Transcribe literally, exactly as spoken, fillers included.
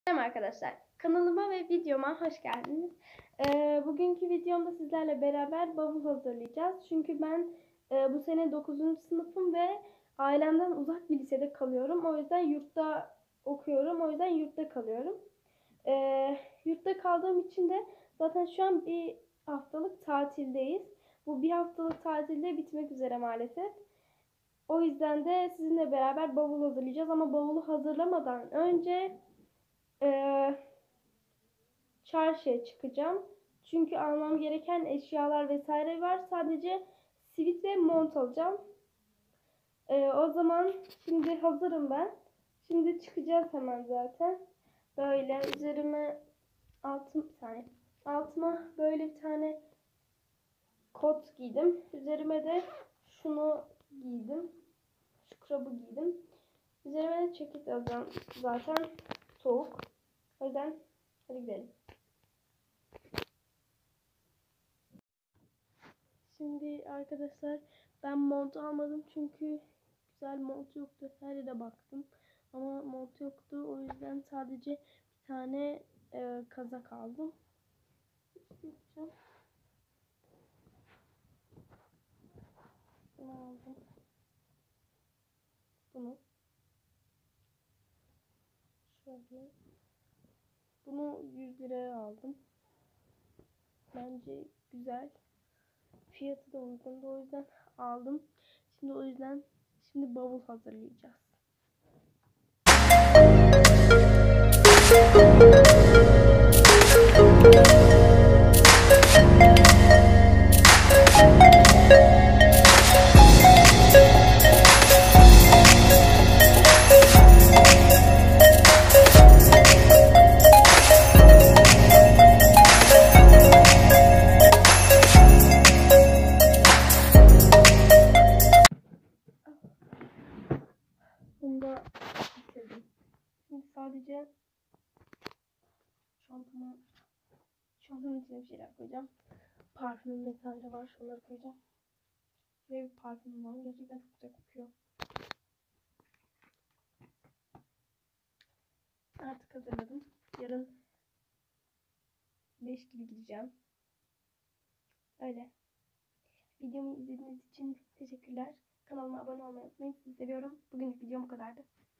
Merhaba arkadaşlar, kanalıma ve videoma hoş geldiniz. Ee, bugünkü videomda sizlerle beraber bavul hazırlayacağız. Çünkü ben e, bu sene dokuzuncu sınıfım ve ailemden uzak bir lisede kalıyorum. O yüzden yurtta okuyorum, o yüzden yurtta kalıyorum. Ee, yurtta kaldığım için de zaten şu an bir haftalık tatildeyiz. Bu bir haftalık tatilde bitmek üzere maalesef. O yüzden de sizinle beraber bavul hazırlayacağız ama bavulu hazırlamadan önce Ee, çarşıya çıkacağım. Çünkü almam gereken eşyalar vesaire var. Sadece sivit ve mont alacağım. Ee, o zaman şimdi hazırım ben. Şimdi çıkacağız hemen zaten. Böyle üzerime altım bir saniye. Altıma böyle bir tane kot giydim. Üzerime de şunu giydim. Scrub'ı giydim. Üzerime de ceket alacağım. Zaten soğuk. O yüzden hadi gidelim. Şimdi arkadaşlar ben mont almadım çünkü güzel mont yoktu. Her yere baktım ama mont yoktu. O yüzden sadece bir tane e, kazak aldım. Yapacağım. Bunu aldım. Bunu. Şöyle. Bunu yüz liraya aldım. Bence güzel. Fiyatı da uygundu. O yüzden aldım. Şimdi o yüzden şimdi bavul hazırlayacağız. Bunu da bitirdim. Şimdi sadece çantama çantamın içine bir şeyler koyacağım. Parfümüm vesaire var. Şunları koyacağım. Ve bir parfümüm var. Gerçekten çok güzel kokuyor. Artık hazırladım. Yarın beş gibi gideceğim. Öyle. Videomu izlediğiniz için teşekkürler. Kanalıma abone olmayı unutmayın. Sizi seviyorum. Bugünlük videom bu kadardı.